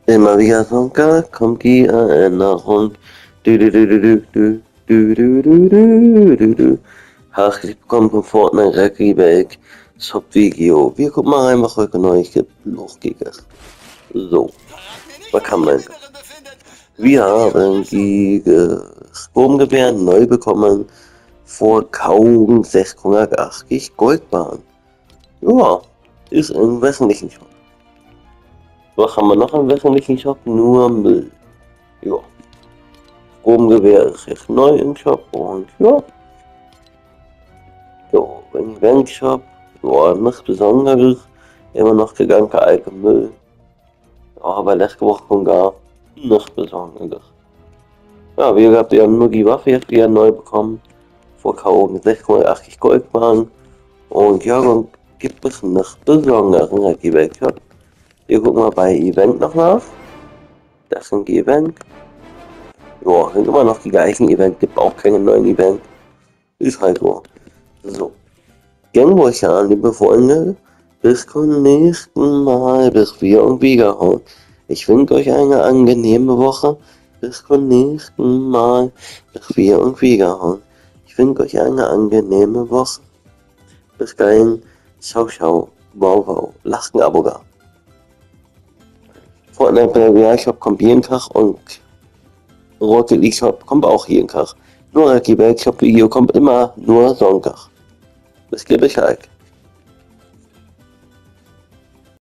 Immer wieder Sonntag kommt die Erinnerung. Du, du, du, du, du, du, du, du, du, du, du. Ach, ich bekomme von Fortnite Recki weg. Shop-Video. Wir gucken mal rein, was heute neu gibt. Los geht es. So, was kann man? Wir haben die Sturmgewehr neu bekommen. Vor kaum 680 Goldbahn. Ja, ist im wöchentlichen Shop. Was haben wir noch im wöchentlichen Shop? Nur Müll. Ja. Sturmgewehr ist jetzt neu im Shop und ja. So, im Event-Shop, ja, nichts Besonderes. Immer noch der ganze alte Müll. Ja, aber letzte Woche schon gar nichts Besonderes. Ja, wie gesagt, wir haben nur die Waffe jetzt wieder neu bekommen. Vor kaum 680 Gold waren. Und ja, dann gibt es nichts Besonderes in der Event-Shop. Wir gucken mal bei Event noch nach. Das sind die Event. Ja, sind immer noch die gleichen Event, gibt auch keine neuen Event. Ist halt so. So. Gangwurchan, liebe Freunde, bis zum nächsten Mal, bis wir und wiederhauen. Ich wünsche euch eine angenehme Woche, bis zum nächsten Mal, bis wir und wiederhauen. Ich wünsche euch eine angenehme Woche. Bis dahin, ciao, ciao, wow, wow, lasst ein Abo da. Fortnite Shop kommt jeden Tag und Rocket League Shop kommt auch jeden Tag. Nur die Welt Shop Video kommt immer nur Sonntag. Wisst ihr Bescheid?